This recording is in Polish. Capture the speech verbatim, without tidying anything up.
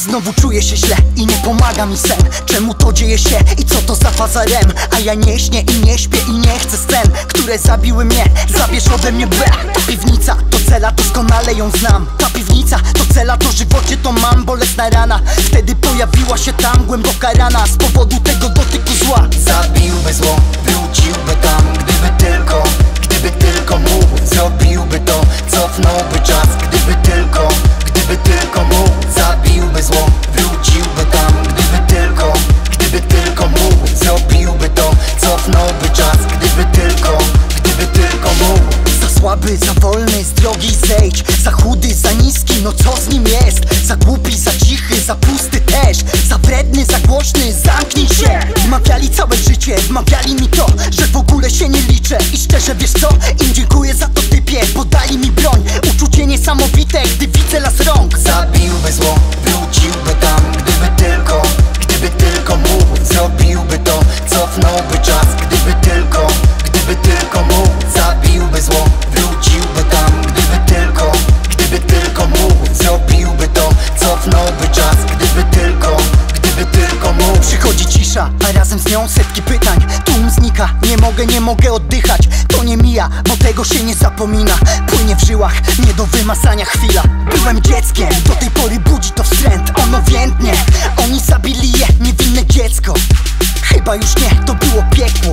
Znowu czuję się źle i nie pomaga mi sen. Czemu to dzieje się i co to za faza R E M? A ja nie śnię i nie śpię i nie chcę scen, które zabiły mnie. Zabierz ode mnie B. Ta piwnica to cela, doskonale ją znam. Ta piwnica to cela, to żywocie to mam bolesna rana. Wtedy pojawiła się tam głęboka rana z powodu tego dotyku zła. Zabiłby zło, wróciłby tam, gdyby tylko, gdyby tylko mógł. Zrobiłby to, cofnąłby czas, gdyby tylko, gdyby tylko mógł. Zabiłby zło, wróciłby tam, gdyby tylko, gdyby tylko mógł. Zrobiłby to, cofnąłby czas, gdyby tylko, gdyby tylko mógł. Za słaby, za wolny, z drogi zejdź. Za chudy, za niski, no co z nim jest? Za głupi, za cichy, za pusty też. Za wredny, za głośny, zamknij się. Wmawiali całe życie, wmawiali mi to, że w ogóle się nie liczę. I szczerze wiesz co? Im dziękuję za to typie, bo dali mi broń. Uczucie niesamowite, gdy widzę las rąk. Zabiłby zło, wróciłby tam, gdyby tylko, gdyby tylko mógł. Zrobiłby to, cofnąłby czas, gdyby tylko, gdyby tylko mógł. Zabiłby zło, wróciłby tam, gdyby tylko, gdyby tylko mógł. Zrobiłby to, cofnąłby czas, gdyby tylko, gdyby tylko mógł. Przychodzi cisza, a razem z nią setki pytań. Tłum znika, nie mogę, nie mogę oddychać. To nie mija, bo tego się nie zapomina. Płynie w żyłach, nie do wymasania chwila. Byłem dzieckiem, do tej pory budzi to wstręt. Ono więdnie, oni zabili je, niewinne dziecko. Chyba już nie, to było piekło.